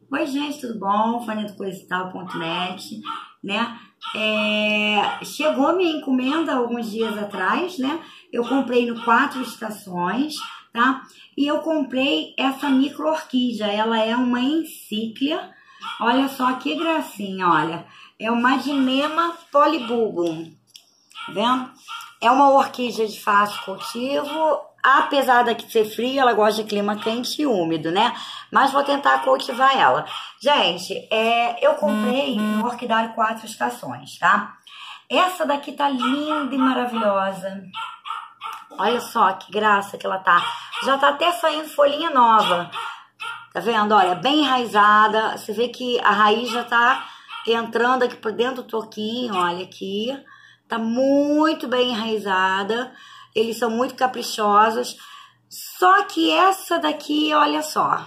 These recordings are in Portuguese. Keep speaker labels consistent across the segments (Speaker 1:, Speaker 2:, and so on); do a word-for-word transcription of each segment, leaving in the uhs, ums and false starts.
Speaker 1: Oi, gente, tudo bom? Fania do Coisital ponto net, né? É, chegou minha encomenda alguns dias atrás, né? Eu comprei no Quatro Estações, tá? E eu comprei essa micro orquídea, ela é uma encíclia. Olha só que gracinha, olha. É uma Dinema polybulbum, tá vendo? É uma orquídea de fácil cultivo, apesar daqui ser fria, ela gosta de clima quente e úmido, né? Mas vou tentar cultivar ela. Gente, é, eu comprei no Orquidário Quatro Estações, tá? Essa daqui tá linda e maravilhosa. Olha só que graça que ela tá. Já tá até saindo folhinha nova. Tá vendo? Olha, bem enraizada. Você vê que a raiz já tá entrando aqui por dentro do toquinho, olha aqui. Tá muito bem enraizada. Eles são muito caprichosos. Só que essa daqui, olha só.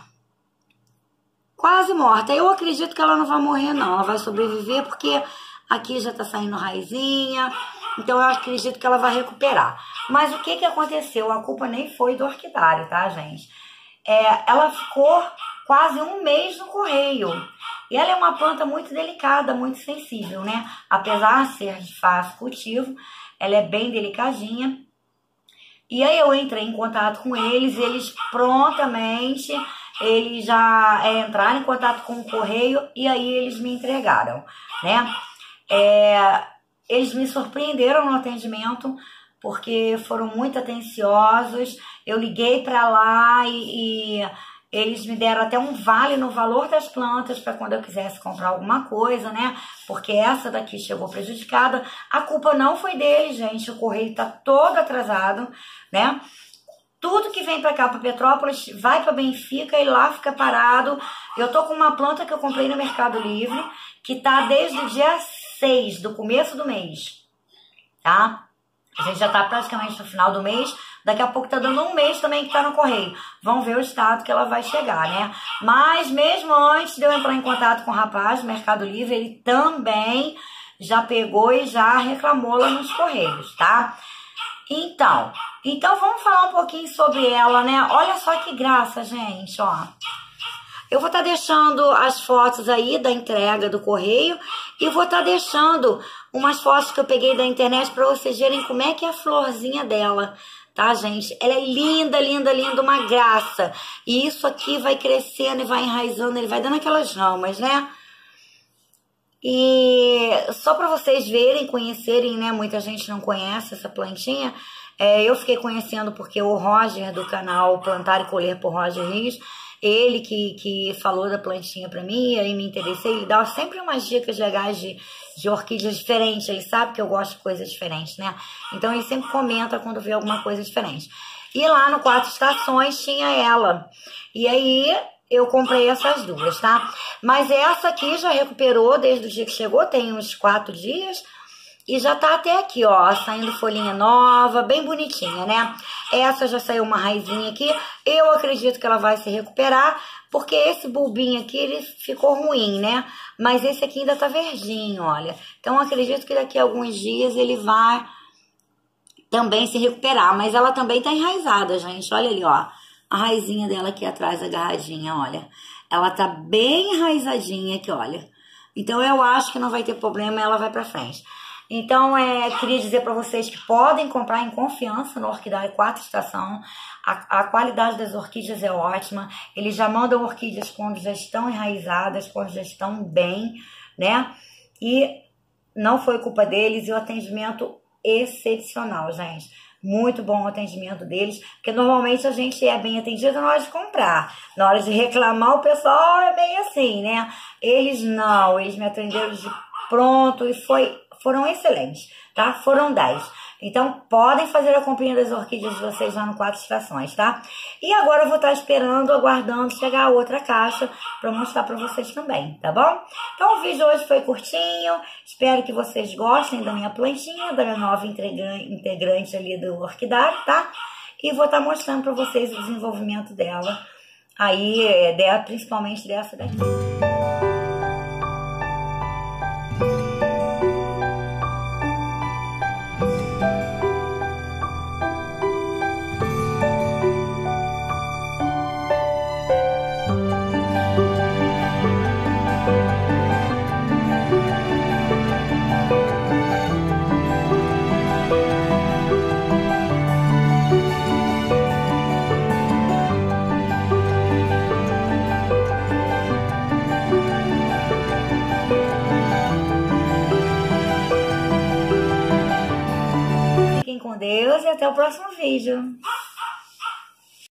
Speaker 1: Quase morta. Eu acredito que ela não vai morrer, não. Ela vai sobreviver porque aqui já tá saindo raizinha. Então eu acredito que ela vai recuperar. Mas o que que aconteceu? A culpa nem foi do orquidário, tá, gente? É, ela ficou quase um mês no correio. E ela é uma planta muito delicada, muito sensível, né? Apesar de ser de fácil cultivo, ela é bem delicadinha. E aí eu entrei em contato com eles, eles prontamente, eles já é, entraram em contato com o correio e aí eles me entregaram, né? É, eles me surpreenderam no atendimento, porque foram muito atenciosos. Eu liguei para lá e, e eles me deram até um vale no valor das plantas para quando eu quisesse comprar alguma coisa, né? Porque essa daqui chegou prejudicada. A culpa não foi deles, gente. O correio tá todo atrasado, né? Tudo que vem para cá, para Petrópolis, vai para Benfica e lá fica parado. Eu tô com uma planta que eu comprei no Mercado Livre, que tá desde o dia seis do começo do mês, tá? A gente já tá praticamente no final do mês. Daqui a pouco tá dando um mês também que tá no correio. Vamos ver o estado que ela vai chegar, né? Mas mesmo antes de eu entrar em contato com o rapaz do Mercado Livre, ele também já pegou e já reclamou lá nos correios, tá? Então, então vamos falar um pouquinho sobre ela, né? Olha só que graça, gente, ó. Eu vou estar deixando as fotos aí da entrega do correio e vou estar deixando umas fotos que eu peguei da internet para vocês verem como é que é a florzinha dela, tá, gente? Ela é linda, linda, linda, uma graça. E isso aqui vai crescendo e vai enraizando, ele vai dando aquelas ramas, né? E só para vocês verem, conhecerem, né? Muita gente não conhece essa plantinha. É, eu fiquei conhecendo porque o Roger, do canal Plantar e Colher por Roger Rios, ele que, que falou da plantinha pra mim, e aí me interessei. Ele dá sempre umas dicas legais de, de orquídeas diferentes. Ele sabe que eu gosto de coisas diferentes, né? Então ele sempre comenta quando vê alguma coisa diferente. E lá no Quatro Estações tinha ela. E aí eu comprei essas duas, tá? Mas essa aqui já recuperou desde o dia que chegou, tem uns quatro dias. E já tá até aqui, ó, saindo folhinha nova, bem bonitinha, né? Essa já saiu uma raizinha aqui. Eu acredito que ela vai se recuperar, porque esse bulbinho aqui, ele ficou ruim, né? Mas esse aqui ainda tá verdinho, olha. Então, acredito que daqui a alguns dias ele vai também se recuperar. Mas ela também tá enraizada, gente. Olha ali, ó. A raizinha dela aqui atrás, agarradinha, olha. Ela tá bem enraizadinha aqui, olha. Então, eu acho que não vai ter problema, ela vai pra frente. Então, é, queria dizer para vocês que podem comprar em confiança no Orquidário Quatro Estação. A, a qualidade das orquídeas é ótima. Eles já mandam orquídeas quando já estão enraizadas, quando já estão bem, né? E não foi culpa deles, e o atendimento excepcional, gente. Muito bom o atendimento deles, porque normalmente a gente é bem atendido na hora de comprar. Na hora de reclamar, o pessoal é meio assim, né? Eles não, eles me atenderam de pronto e foi... Foram excelentes, tá? Foram dez. Então, podem fazer a comprinha das orquídeas de vocês lá no Quatro Estações, tá? E agora eu vou estar esperando, aguardando chegar a outra caixa para mostrar para vocês também, tá bom? Então, o vídeo hoje foi curtinho. Espero que vocês gostem da minha plantinha, da minha nova integrante ali do orquidário, tá? E vou estar mostrando para vocês o desenvolvimento dela. Aí, dela, principalmente dessa daqui. Adeus e até o próximo vídeo.